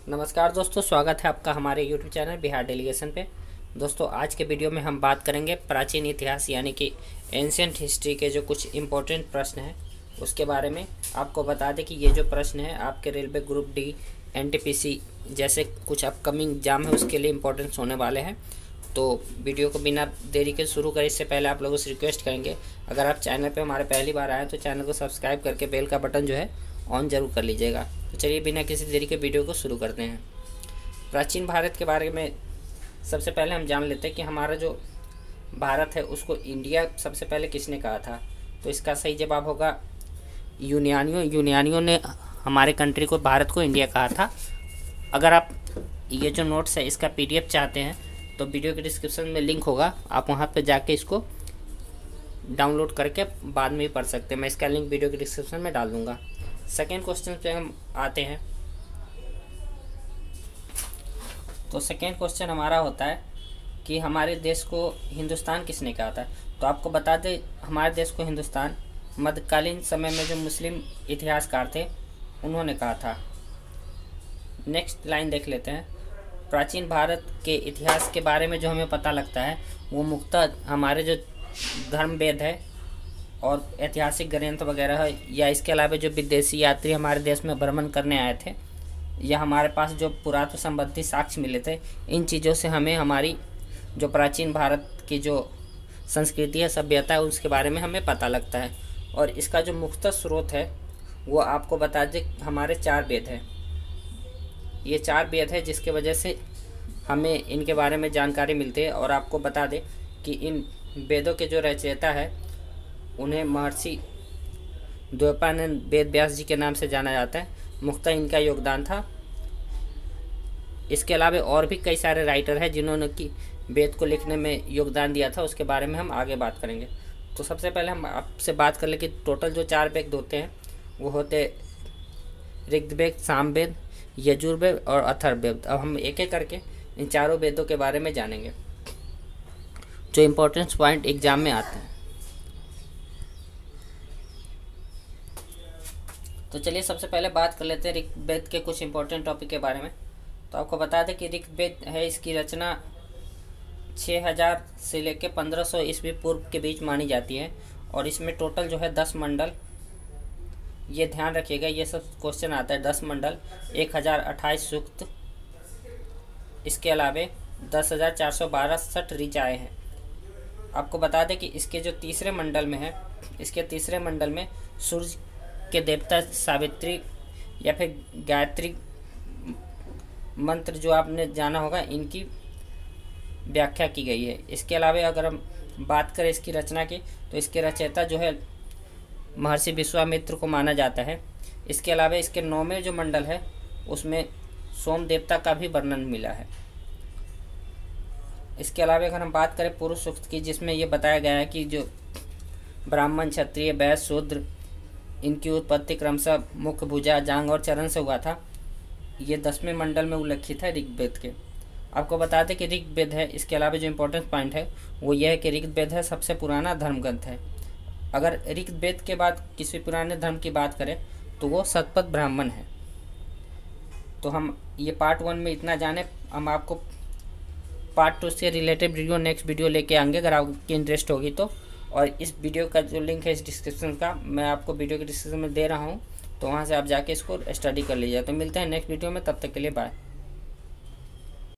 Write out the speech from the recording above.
नमस्कार दोस्तों, स्वागत है आपका हमारे YouTube चैनल बिहार डेलीगेशन पे। दोस्तों, आज के वीडियो में हम बात करेंगे प्राचीन इतिहास यानी कि एंशियंट हिस्ट्री के जो कुछ इम्पोर्टेंट प्रश्न हैं उसके बारे में। आपको बता दें कि ये जो प्रश्न है आपके रेलवे ग्रुप डी, एनटीपीसी जैसे कुछ अपकमिंग एग्जाम है उसके लिए इम्पोर्टेंस होने वाले हैं। तो वीडियो को बिना देरी के शुरू करें इससे पहले आप लोगों से रिक्वेस्ट करेंगे, अगर आप चैनल पर हमारे पहली बार आए तो चैनल को सब्सक्राइब करके बेल का बटन जो है ऑन जरूर कर लीजिएगा। तो चलिए बिना किसी देरी के वीडियो को शुरू करते हैं। प्राचीन भारत के बारे में सबसे पहले हम जान लेते हैं कि हमारा जो भारत है उसको इंडिया सबसे पहले किसने कहा था। तो इसका सही जवाब होगा यूनानियों ने हमारे कंट्री को, भारत को इंडिया कहा था। अगर आप ये जो नोट्स है इसका PDF चाहते हैं तो वीडियो के डिस्क्रिप्शन में लिंक होगा, आप वहाँ पे जाके इसको डाउनलोड करके बाद में भी पढ़ सकते हैं। मैं इसका लिंक वीडियो के डिस्क्रिप्शन में डाल दूँगा। सेकेंड क्वेश्चन पे हम आते हैं। तो सेकेंड क्वेश्चन हमारा होता है कि हमारे देश को हिंदुस्तान किसने कहा था। तो आपको बता दें, हमारे देश को हिंदुस्तान मध्यकालीन समय में जो मुस्लिम इतिहासकार थे उन्होंने कहा था। नेक्स्ट लाइन देख लेते हैं। प्राचीन भारत के इतिहास के बारे में जो हमें पता लगता है वो मुख्यतः हमारे जो धर्म वेद है और ऐतिहासिक ग्रंथ वगैरह है, या इसके अलावा जो विदेशी यात्री हमारे देश में भ्रमण करने आए थे या हमारे पास जो पुरातत्व संबंधी साक्ष्य मिले थे, इन चीज़ों से हमें हमारी जो प्राचीन भारत की जो संस्कृति है, सभ्यता है, उसके बारे में हमें पता लगता है। और इसका जो मुख्य स्रोत है वो आपको बता दें हमारे 4 वेद है। ये 4 वेद है जिसके वजह से हमें इनके बारे में जानकारी मिलती है। और आपको बता दें कि इन वेदों के जो रचयिता है उन्हें महर्षि द्वैपायन वेद व्यास जी के नाम से जाना जाता है। मुख्यतः इनका योगदान था। इसके अलावा और भी कई सारे राइटर हैं जिन्होंने कि वेद को लिखने में योगदान दिया था, उसके बारे में हम आगे बात करेंगे। तो सबसे पहले हम आपसे बात कर ले कि टोटल जो 4 वेद होते हैं वो होते ऋग्वेद, सामवेद, यजुर्वेद और अथर्ववेद। अब हम एक एक करके इन चारों वेदों के बारे में जानेंगे जो इम्पोर्टेंस पॉइंट एग्जाम में आते हैं। तो चलिए सबसे पहले बात कर लेते हैं ऋग्वेद के कुछ इंपॉर्टेंट टॉपिक के बारे में। तो आपको बता दें कि ऋग्वेद है, इसकी रचना 6000 से लेकर 1500 ईस्वी पूर्व के बीच मानी जाती है। और इसमें टोटल जो है 10 मंडल, ये ध्यान रखिएगा, ये सब क्वेश्चन आता है। 10 मंडल, 1028 सूक्त, इसके अलावा 10,412 ऋचाएँ हैं। आपको बता दें कि इसके जो तीसरे मंडल में है, इसके तीसरे मंडल में सूर्य के देवता सावित्री या फिर गायत्री मंत्र जो आपने जाना होगा, इनकी व्याख्या की गई है। इसके अलावा अगर हम बात करें इसकी रचना की तो इसके रचयिता जो है महर्षि विश्वामित्र को माना जाता है। इसके अलावा इसके 9वें जो मंडल है उसमें सोम देवता का भी वर्णन मिला है। इसके अलावा अगर हम बात करें पुरुष सूक्त की, जिसमें ये बताया गया है कि जो ब्राह्मण, क्षत्रिय, वैश्य, शूद्र, इनकी उत्पत्ति क्रमशः मुख, भुजा, जांग और चरण से हुआ था, ये 10वें मंडल में उल्लेखित है ऋग्वेद के। आपको बता दें कि ऋग्वेद है, इसके अलावा जो इम्पोर्टेंट पॉइंट है वो यह है कि ऋग्वेद है सबसे पुराना धर्म ग्रंथ है। अगर ऋग्वेद के बाद किसी पुराने धर्म की बात करें तो वो शतपथ ब्राह्मण है। तो हम ये पार्ट 1 में इतना जाने, हम आपको पार्ट 2 से रिलेटेड वीडियो नेक्स्ट वीडियो लेके आएंगे अगर आपकी इंटरेस्ट होगी तो। और इस वीडियो का जो लिंक है इस डिस्क्रिप्शन का, मैं आपको वीडियो के डिस्क्रिप्शन में दे रहा हूँ, तो वहाँ से आप जाके इसको स्टडी कर लीजिए। तो मिलते हैं नेक्स्ट वीडियो में, तब तक के लिए बाय।